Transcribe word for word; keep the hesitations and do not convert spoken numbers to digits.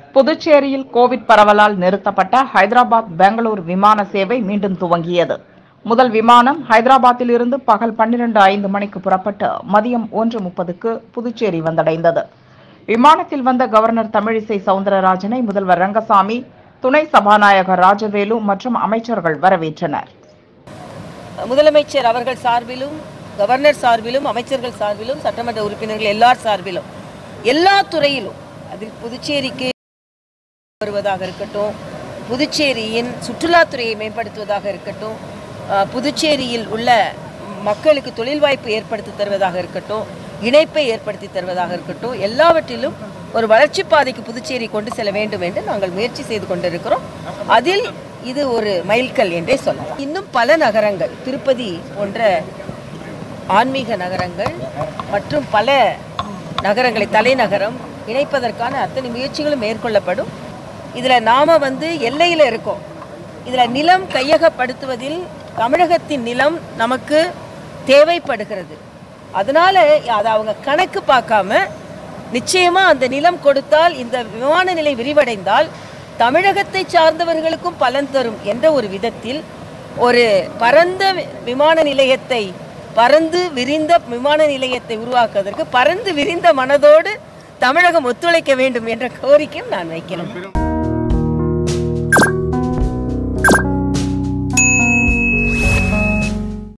புதுச்சேரியில் கோவிட் பரவலால் நிறுத்தப்பட்ட ஹைதராபாத் பெங்களூர் விமான சேவை மீண்டும் துவங்கியது. முதல் விமானம் ஹைதராபாத்தில் இருந்து பகல் பன்னிரண்டு ஐந்து மணிக்கு புறப்பட்டு மதியம் ஒன்று முப்பதுக்கு புதுச்சேரி வந்தடைந்தது. விமானத்தில் வந்த கவர்னர் தமிழிசை சவுந்தரராஜனை முதல்வர் ரங்கசாமி, துணை சபாநாயகர் ராஜவேலு மற்றும் அமைச்சர்கள் வரவேற்றனர். முதலமைச்சர் அவர்கள் சார்பிலும், கவர்னர் சார்பிலும், அமைச்சர்கள் சார்பிலும், சட்டமன்ற உறுப்பினர்கள் எல்லார் சார்பிலும், எல்லா துறையிலும் அதில் புதுச்சேரிக்கு வருவதாக இருக்கட்டும், புதுச்சேரியின் சுற்றுலாத்துறையை மேம்படுத்துவதாக இருக்கட்டும், புதுச்சேரியில் உள்ள மக்களுக்கு தொழில் வாய்ப்பு ஏற்படுத்தி தருவதாக இருக்கட்டும், இணைப்பை ஏற்படுத்தி தருவதாக இருக்கட்டும், எல்லாவற்றிலும் ஒரு வளர்ச்சி பாதைக்கு புதுச்சேரி கொண்டு செல்ல வேண்டும் என்று நாங்கள் முயற்சி செய்து கொண்டிருக்கிறோம். அதில் இது ஒரு மைல்கல் என்றே சொல்லலாம். இன்னும் பல நகரங்கள், திருப்பதி போன்ற ஆன்மீக நகரங்கள் மற்றும் பல நகரங்களை தலைநகரம் இணைப்பதற்கான அத்தனை முயற்சிகளும் மேற்கொள்ளப்படும். இதில் நாம் வந்து எல்லையில் இருக்கோம். இதில் நிலம் கையகப்படுத்துவதில் தமிழகத்தின் நிலம் நமக்கு தேவைப்படுகிறது. அதனால் அதை அவங்க கணக்கு பார்க்காம நிச்சயமாக அந்த நிலம் கொடுத்தால், இந்த விமான நிலை விரிவடைந்தால் தமிழகத்தை சார்ந்தவர்களுக்கும் பலன் தரும் என்ற ஒரு விதத்தில் ஒரு பரந்த விமான நிலையத்தை, பரந்து விரிந்த விமான நிலையத்தை உருவாக்குவதற்கு பரந்து விரிந்த மனதோடு தமிழகம் ஒத்துழைக்க வேண்டும் என்ற கோரிக்கையும் நான் வைக்கிறேன்.